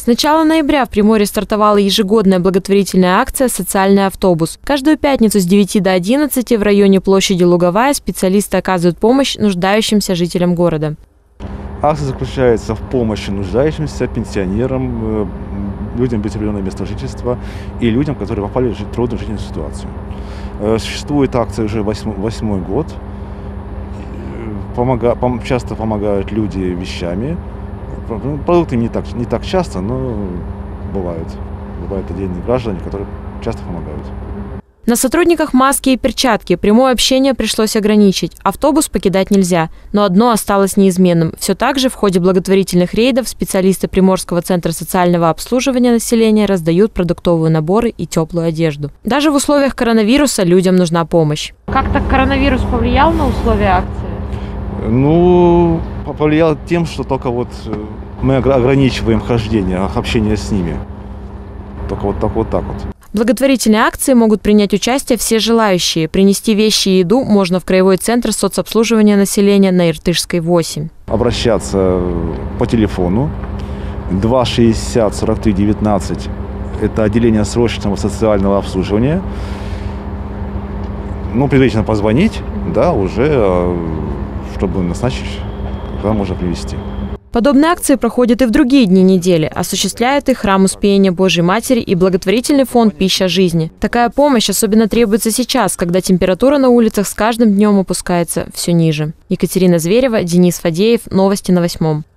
С начала ноября в Приморье стартовала ежегодная благотворительная акция «Социальный автобус». Каждую пятницу с 9 до 11 в районе площади Луговая специалисты оказывают помощь нуждающимся жителям города. Акция заключается в помощи нуждающимся, пенсионерам, людям без определенного места жительства и людям, которые попали в трудную жизненную ситуацию. Существует акция уже восьмой год. Часто помогают люди вещами. Продукты не так часто, но бывают. Бывают отдельные граждане, которые часто помогают. На сотрудниках маски и перчатки. Прямое общение пришлось ограничить. Автобус покидать нельзя. Но одно осталось неизменным. Все так же в ходе благотворительных рейдов специалисты Приморского центра социального обслуживания населения раздают продуктовые наборы и теплую одежду. Даже в условиях коронавируса людям нужна помощь. Как-то коронавирус повлиял на условия акции? Ну, повлиял тем, что только вот мы ограничиваем хождение, общение с ними. Только вот так вот. В благотворительной акции могут принять участие все желающие. Принести вещи и еду можно в Краевой центр соцобслуживания населения на Иртышской, 8. Обращаться по телефону 260 43 19. Это отделение срочного социального обслуживания. Ну, предварительно позвонить, да, уже, чтобы назначить, когда можно привезти. Подобные акции проходят и в другие дни недели. Осуществляет их Храм Успения Божьей Матери и благотворительный фонд «Пища жизни». Такая помощь особенно требуется сейчас, когда температура на улицах с каждым днем опускается все ниже. Екатерина Зверева, Денис Фадеев. Новости на 8.